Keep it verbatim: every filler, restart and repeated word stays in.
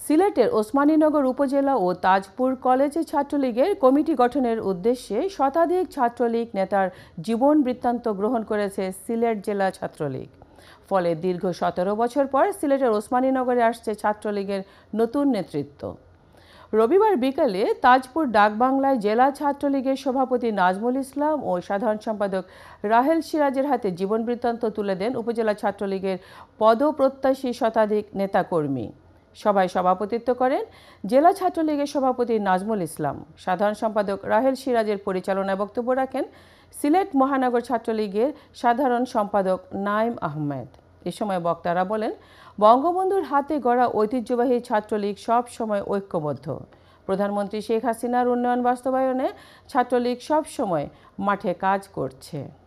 সিলেটের ওসমানীনগর উপজেলা ও তাজপুর কলেজে ছাত্রলীগের কমিটি গঠনের উদ্দেশ্যে শতাধিক ছাত্রলীগ নেতার জীবন বৃত্তান্ত গ্রহণ করেছে সিলেট জেলা ছাত্রলীগ। ফলে দীর্ঘ সতেরো বছর পর সিলেটের ওসমানীনগরে আসছে ছাত্রলীগের নতুন নেতৃত্ব। রবিবার বিকালে তাজপুর ডাকবাংলায় জেলা ছাত্রলীগের সভাপতি নাজমুল ইসলাম ও সাধারণ সম্পাদক রাহেল সিরাজের হাতে জীবন বৃত্তান্ত তুলে দেন উপজেলা ছাত্রলীগের পদপ্রত্যাশী শতাধিক নেতাকর্মী। সভায় সভাপতিত্ব করেন জেলা ছাত্রলীগের সভাপতি নাজমুল ইসলাম। সাধারণ সম্পাদক রাহেল সিরাজের পরিচালনায় বক্তব্য রাখেন সিলেট মহানগর ছাত্রলীগের সাধারণ সম্পাদক নাইম আহমেদ। এ সময় বক্তারা বলেন, বঙ্গবন্ধুর হাতে গড়া ঐতিহ্যবাহী ছাত্রলীগ সব সময় ঐক্যবদ্ধ। প্রধানমন্ত্রী শেখ হাসিনার উন্নয়ন বাস্তবায়নে ছাত্রলীগ সব সময় মাঠে কাজ করছে।